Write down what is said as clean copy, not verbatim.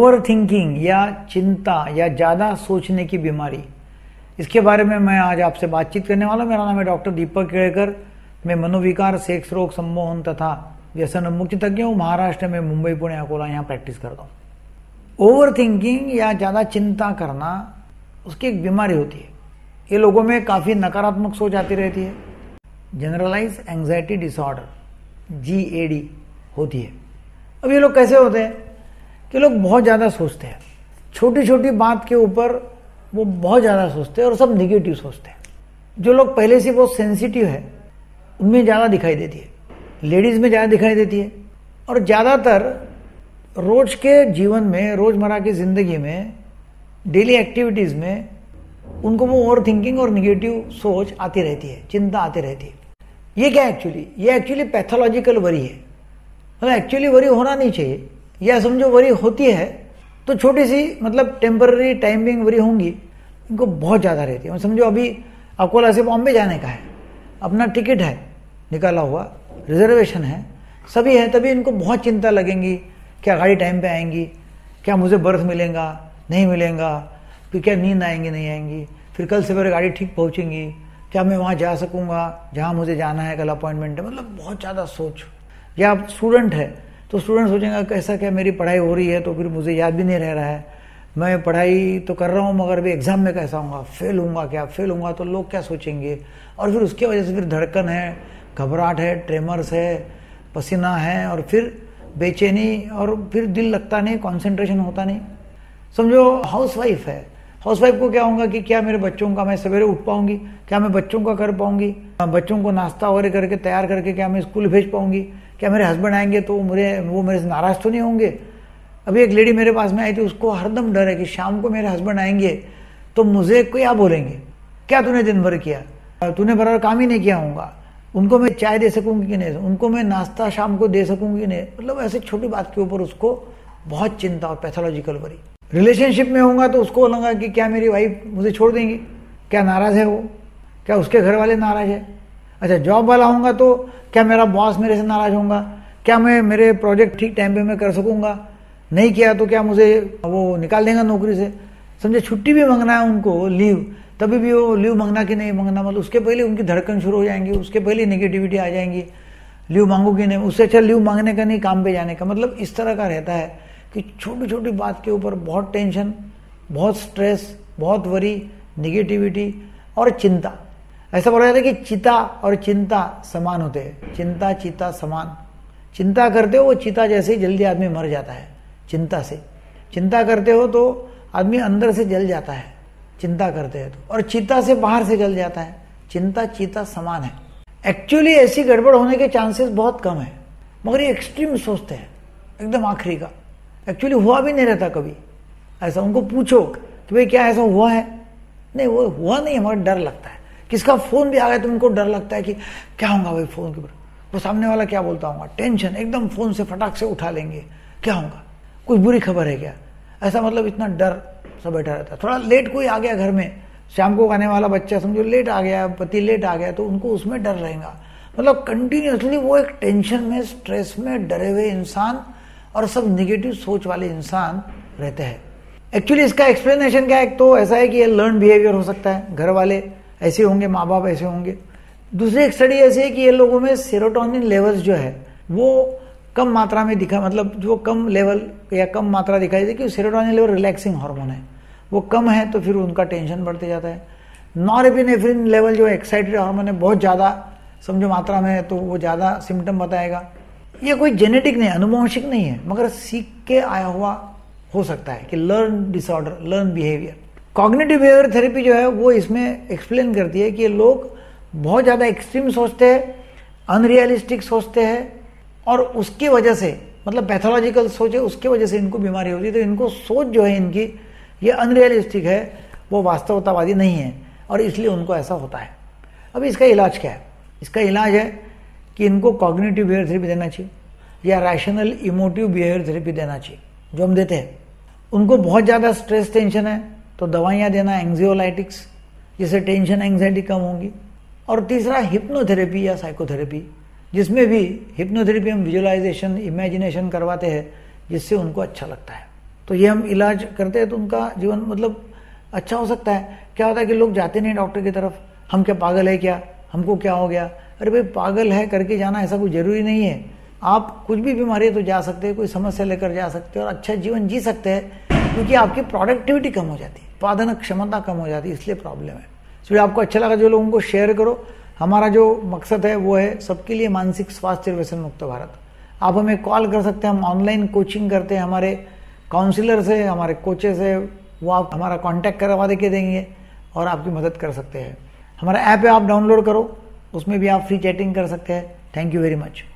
Over thinking या चिंता या ज़्यादा सोचने की बीमारी, इसके बारे में मैं आज आपसे बातचीत करने वाला हूं। मेरा नाम है डॉक्टर दीपक केड़कर। मैं मनोविकार, सेक्स रोग, सम्मोहन तथा व्यसन मुक्ति तज्ञ हूँ। महाराष्ट्र में मुंबई, पुणे, अकोला यहाँ प्रैक्टिस करता हूँ। ओवर थिंकिंग या ज़्यादा चिंता करना उसकी एक बीमारी होती है। ये लोगों में काफ़ी नकारात्मक सोच आती रहती है। जनरलाइज एंग्जाइटी डिसऑर्डर GAD होती है। अब ये लोग कैसे होते हैं कि लोग बहुत ज़्यादा सोचते हैं, छोटी छोटी बात के ऊपर वो बहुत ज़्यादा सोचते हैं और सब निगेटिव सोचते हैं। जो लोग पहले से बहुत सेंसिटिव है उनमें ज़्यादा दिखाई देती है, लेडीज़ में ज़्यादा दिखाई देती है। और ज़्यादातर रोज के जीवन में, रोज़मर्रा की ज़िंदगी में, डेली एक्टिविटीज़ में उनको वो ओवर थिंकिंग और निगेटिव सोच आती रहती है, चिंता आती रहती है। ये क्या एक्चुअली? ये एक्चुअली पैथोलॉजिकल वरी है। मतलब एक्चुअली वरी होना नहीं चाहिए, या समझो वरी होती है तो छोटी सी, मतलब टेम्पररी टाइमिंग वरी होंगी, इनको बहुत ज़्यादा रहती है। समझो अभी अकोला से बॉम्बे जाने का है, अपना टिकट है निकाला हुआ, रिजर्वेशन है, सभी है, तभी इनको बहुत चिंता लगेंगी। क्या गाड़ी टाइम पे आएंगी? क्या मुझे बर्थ मिलेगा नहीं मिलेगा? फिर क्या नींद आएंगी नहीं आएंगी? फिर कल सवेरे गाड़ी ठीक पहुंचेंगी? क्या मैं वहाँ जा सकूँगा जहाँ मुझे जाना है, कल अपॉइंटमेंट है? मतलब बहुत ज़्यादा सोच। या आप स्टूडेंट है तो स्टूडेंट सोचेंगे कैसा, क्या मेरी पढ़ाई हो रही है तो फिर मुझे याद भी नहीं रह रहा है, मैं पढ़ाई तो कर रहा हूँ मगर भी एग्ज़ाम में कैसा होगा, फेल होऊंगा क्या, फेल होऊंगा तो लोग क्या सोचेंगे? और फिर उसकी वजह से फिर धड़कन है, घबराहट है, ट्रेमर्स है, पसीना है, और फिर बेचैनी, और फिर दिल लगता नहीं, कंसंट्रेशन होता नहीं। समझो हाउसवाइफ है, हाउसवाइफ को क्या होगा कि क्या मेरे बच्चों का मैं सवेरे उठ पाऊंगी, क्या मैं बच्चों का कर पाऊंगी, बच्चों को नाश्ता वगैरह करके तैयार करके क्या मैं स्कूल भेज पाऊंगी, क्या मेरे हस्बैंड आएंगे तो वो मेरे से नाराज़ तो नहीं होंगे? अभी एक लेडी मेरे पास में आई थी, उसको हरदम डर है कि शाम को मेरे हस्बैंड आएंगे तो मुझे क्या बोलेंगे, क्या तूने दिन भर किया, तूने बराबर काम ही नहीं किया होगा, उनको मैं चाय दे सकूंगी कि नहीं, उनको मैं नाश्ता शाम को दे सकूंगी कि नहीं। मतलब ऐसे छोटी बात के ऊपर उसको बहुत चिंता और पैथोलॉजिकल वरी। रिलेशनशिप में होगा तो उसको लगा कि क्या मेरी वाइफ मुझे छोड़ देंगी, क्या नाराज़ है वो, क्या उसके घर वाले नाराज़ है। अच्छा, जॉब वाला होगा तो क्या मेरा बॉस मेरे से नाराज़ होगा, क्या मैं मेरे प्रोजेक्ट ठीक टाइम पे मैं कर सकूंगा, नहीं किया तो क्या मुझे वो निकाल देगा नौकरी से। समझे, छुट्टी भी मांगना है उनको, लीव, तभी भी वो लीव मांगना कि नहीं मांगना, मतलब उसके पहले उनकी धड़कन शुरू हो जाएंगी, उसके पहले नेगेटिविटी आ जाएंगी, लीव मांगू कि नहीं, उससे अच्छा लीव मांगने का नहीं, काम पे जाने का। मतलब इस तरह का रहता है कि छोटी छोटी बात के ऊपर बहुत टेंशन, बहुत स्ट्रेस, बहुत वरी, निगेटिविटी और चिंता। ऐसा बोला जाता है कि चिता और चिंता समान होते हैं। चिंता चिता समान। चिंता करते हो वो चिता जैसे ही जल्दी आदमी मर जाता है चिंता से। चिंता करते हो तो आदमी अंदर से जल जाता है चिंता करते हैं तो, और चिता से बाहर से जल जाता है। चिंता चिता समान है। एक्चुअली ऐसी गड़बड़ होने के चांसेस बहुत कम है, मगर ये एक्सट्रीम सोचते हैं एकदम आखिरी का। एक्चुअली हुआ भी नहीं रहता कभी ऐसा। उनको पूछो कि भाई क्या ऐसा हुआ है, नहीं वो हुआ नहीं, मगर डर लगता है। किसका फोन भी आ गया तो उनको डर लगता है कि क्या होगा भाई फोन के ऊपर, वो सामने वाला क्या बोलता होगा, टेंशन एकदम, फोन से फटाक से उठा लेंगे, क्या होगा, कुछ बुरी खबर है क्या, ऐसा। मतलब इतना डर सब बैठा रहता है। थोड़ा लेट कोई आ गया घर में, शाम को आने वाला बच्चा समझो लेट आ गया, पति लेट आ गया, तो उनको उसमें डर रहेगा। मतलब कंटिन्यूसली वो एक टेंशन में, स्ट्रेस में डरे हुए इंसान और सब निगेटिव सोच वाले इंसान रहते हैं। एक्चुअली इसका एक्सप्लेनेशन क्या है? एक तो ऐसा है कि ये लर्न बिहेवियर हो सकता है, घर वाले ऐसे होंगे, माँ बाप ऐसे होंगे। दूसरी एक स्टडी ऐसी है कि ये लोगों में सेरोटोनिन लेवल्स जो है वो कम मात्रा में दिखा, मतलब जो कम लेवल या कम मात्रा दिखाई देती है कि सेरोटोनिन लेवल रिलैक्सिंग हार्मोन है, वो कम है तो फिर उनका टेंशन बढ़ते जाता है। नॉरएपिनेफ्रिन लेवल जो एक्साइटेड हार्मोन है बहुत ज़्यादा समझो मात्रा में है तो वो ज़्यादा सिम्टम बताएगा। ये कोई जेनेटिक नहीं है, अनुवांशिक नहीं है, मगर सीख के आया हुआ हो सकता है कि learn disorder, learn behaviour. Cognitive behaviour therapy जो है वो इसमें एक्सप्लेन करती है कि ये लोग बहुत ज़्यादा एक्सट्रीम सोचते हैं, अनरियलिस्टिक सोचते हैं, और उसकी वजह से, मतलब पैथोलॉजिकल सोच है, उसकी वजह से इनको बीमारी होती है। तो इनको सोच जो है इनकी ये अनरियलिस्टिक है, वो वास्तवतावादी नहीं है, और इसलिए उनको ऐसा होता है। अब इसका इलाज क्या है? इसका इलाज है कि इनको कॉग्निटिव बिहेवियर थेरेपी देना चाहिए या रैशनल इमोटिव बिहेवियर थेरेपी देना चाहिए, जो हम देते हैं। उनको बहुत ज़्यादा स्ट्रेस टेंशन है तो दवाइयाँ देना, एंग्जियोलाइटिक्स, जिससे टेंशन एंग्जाइटी कम होंगी। और तीसरा हिप्नोथेरेपी या साइकोथेरेपी, जिसमें भी हिप्नोथेरेपी हम विजुअलाइजेशन, इमेजिनेशन करवाते हैं, जिससे उनको अच्छा लगता है। तो ये हम इलाज करते हैं तो उनका जीवन मतलब अच्छा हो सकता है। क्या होता है कि लोग जाते नहीं डॉक्टर की तरफ, हम क्या पागल है क्या, हमको क्या हो गया। अरे भाई पागल है करके जाना ऐसा कोई जरूरी नहीं है। आप कुछ भी बीमारी है तो जा सकते हैं, कोई समस्या लेकर जा सकते हैं और अच्छा जीवन जी सकते हैं, क्योंकि आपकी प्रोडक्टिविटी कम हो जाती है, उत्पादन क्षमता कम हो जाती है, इसलिए प्रॉब्लम है। इसलिए आपको अच्छा लगा जो लोगों को शेयर करो। हमारा जो मकसद है वो है सबके लिए मानसिक स्वास्थ्य और व्यसन मुक्त भारत। आप हमें कॉल कर सकते हैं, हम ऑनलाइन कोचिंग करते हैं, हमारे काउंसलर से, हमारे कोचेस है, वो आप हमारा कांटेक्ट करवा के देंगे और आपकी मदद कर सकते हैं। हमारा ऐप है, आप डाउनलोड करो, उसमें भी आप फ्री चैटिंग कर सकते हैं। Thank you very much.